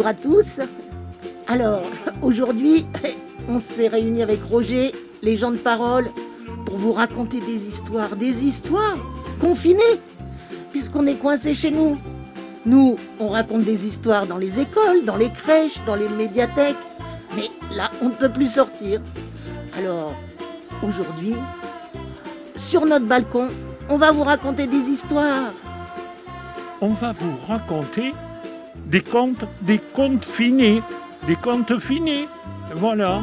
à tous. Alors, aujourd'hui, on s'est réunis avec Roger, les gens de parole, pour vous raconter des histoires confinées, puisqu'on est coincés chez nous. Nous, on raconte des histoires dans les écoles, dans les crèches, dans les médiathèques, mais là, on ne peut plus sortir. Alors, aujourd'hui, sur notre balcon, on va vous raconter des histoires. On va vous raconter des contes finis. Des contes finis, voilà.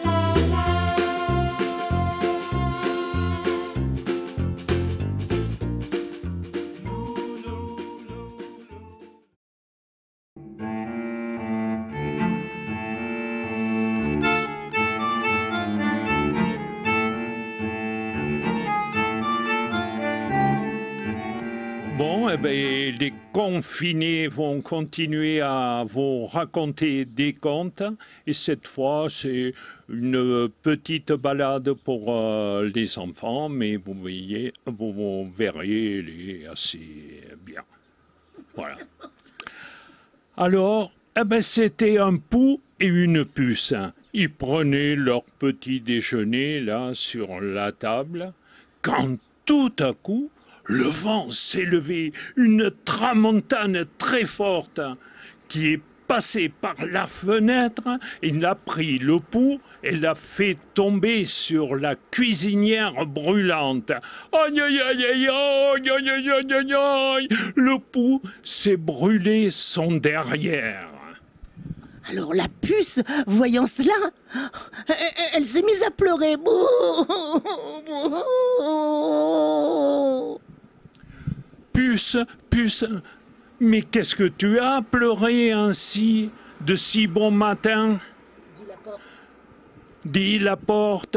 Bon, eh ben, les confinés vont continuer à vous raconter des contes. Et cette fois, c'est une petite balade pour les enfants, mais vous verrez, elle est assez bien. Voilà. Alors, eh ben, c'était un pou et une puce. Ils prenaient leur petit déjeuner là sur la table, quand tout à coup, le vent s'est levé, une tramontane très forte qui est passée par la fenêtre et l'a pris le pou et l'a fait tomber sur la cuisinière brûlante. Aïe, aïe, aïe, aïe, aïe, aïe, aïe, aïe, aïe, aïe. Le pou s'est brûlé son derrière. Alors la puce, voyant cela, elle s'est mise à pleurer. Puce, puce, mais qu'est-ce que tu as pleuré ainsi de si bon matin? Dit la porte. Dis la porte.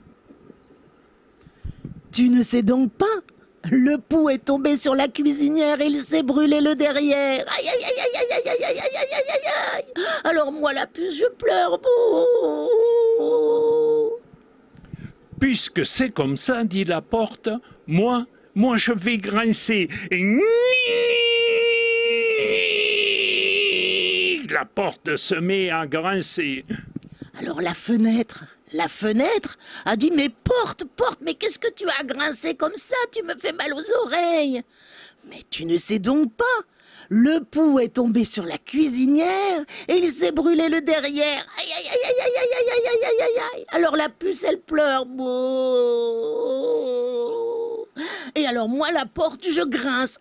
Tu ne sais donc pas? Le pou est tombé sur la cuisinière et il s'est brûlé le derrière. Aïe, aïe, aïe, aïe, aïe, aïe, aïe, aïe, aïe, aïe, aïe, aïe. Alors moi la puce, je pleure. Puisque c'est comme ça, dit la porte, moi je vais grincer. Et la porte se met à grincer. Alors la fenêtre a dit mais porte, mais qu'est-ce que tu as grincé comme ça? Tu me fais mal aux oreilles. Mais tu ne sais donc pas. Le pou est tombé sur la cuisinière et il s'est brûlé le derrière. Aïe, aïe, aïe, aïe, aïe, aïe, aïe, aïe, aïe, aïe, aïe. Alors la puce, elle pleure. Et alors moi, la porte, je grince.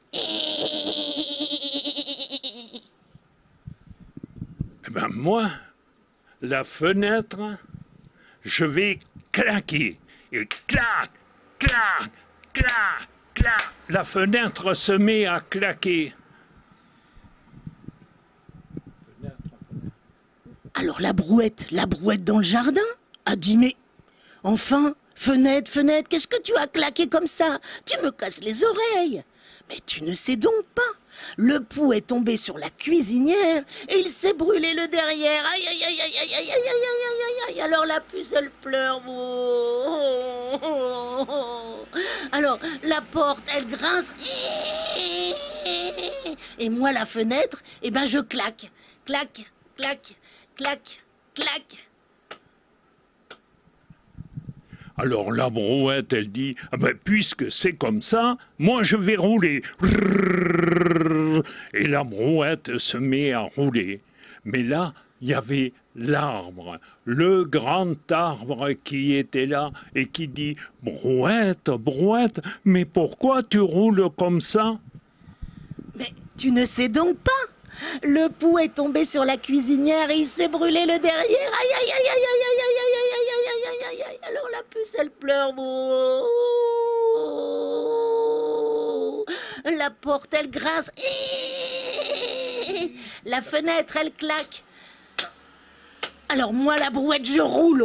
Eh ben moi, la fenêtre, je vais claquer. Et clac, clac, clac, clac. La fenêtre se met à claquer. Alors la brouette dans le jardin a dit mais enfin, fenêtre, qu'est-ce que tu as claqué comme ça? Tu me casses les oreilles. Mais tu ne sais donc pas. Le pou est tombé sur la cuisinière et il s'est brûlé le derrière. Aïe, aïe, aïe, aïe, aïe, aïe, aïe, aïe, aïe, aïe, aïe. Alors la puce, elle pleure. Alors la porte, elle grince. Et moi, la fenêtre, eh ben je claque. Clac, clac, clac, clac. Alors la brouette, elle dit, ah ben, puisque c'est comme ça, moi je vais rouler. Et la brouette se met à rouler. Mais là, il y avait l'arbre, le grand arbre qui était là et qui dit, brouette, brouette, mais pourquoi tu roules comme ça? Mais tu ne sais donc pas. Le pou est tombé sur la cuisinière et il s'est brûlé le derrière. Aïe, aïe, aïe, aïe, aïe, aïe, aïe, aïe, aïe, aïe, aïe, aïe, aïe, aïe. Alors la puce, elle pleure. La porte, elle grince. La fenêtre, elle claque. Alors moi, la brouette, je roule.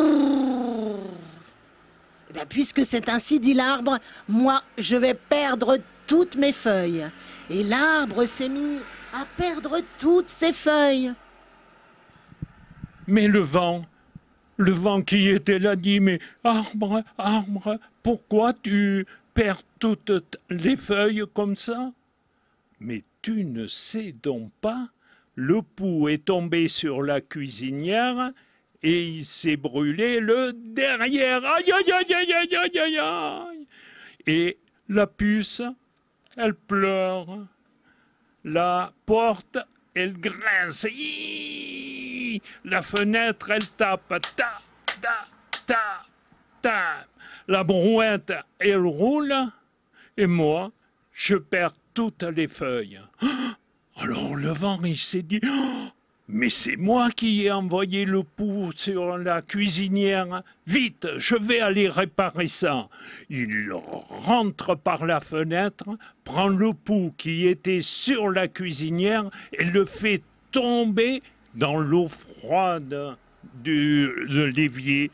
Eh bien, puisque c'est ainsi, dit l'arbre, moi, je vais perdre toutes mes feuilles. Et l'arbre s'est mis à perdre toutes ses feuilles. Mais le vent qui était là dit, mais arbre, arbre, pourquoi tu perds toutes les feuilles comme ça? Mais tu ne sais donc pas, le pouls est tombé sur la cuisinière et il s'est brûlé le derrière. Aïe, aïe, aïe, aïe, aïe, aïe, aïe, aïe. Et la puce, elle pleure. La porte, elle grince. Hiiii. La fenêtre, elle tape. Ta, ta, ta, ta. La brouette, elle roule. Et moi, je perds toutes les feuilles. Alors le vent, il s'est dit, mais c'est moi qui ai envoyé le pouls sur la cuisinière. Vite, je vais aller réparer ça. Il rentre par la fenêtre, prend le pouls qui était sur la cuisinière et le fait tomber dans l'eau froide de l'évier.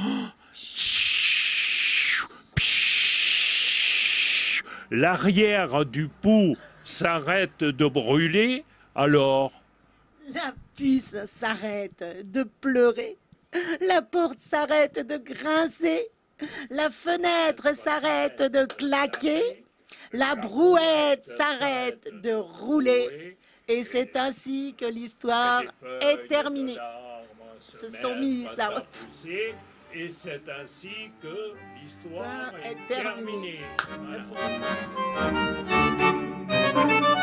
L'arrière du pouls s'arrête de brûler, alors... La puce s'arrête de pleurer, la porte s'arrête de grincer, la fenêtre s'arrête de claquer, la brouette s'arrête de rouler, et c'est ainsi que l'histoire est terminée. Se sont mis à repousser, et c'est ainsi que l'histoire est terminée. Voilà.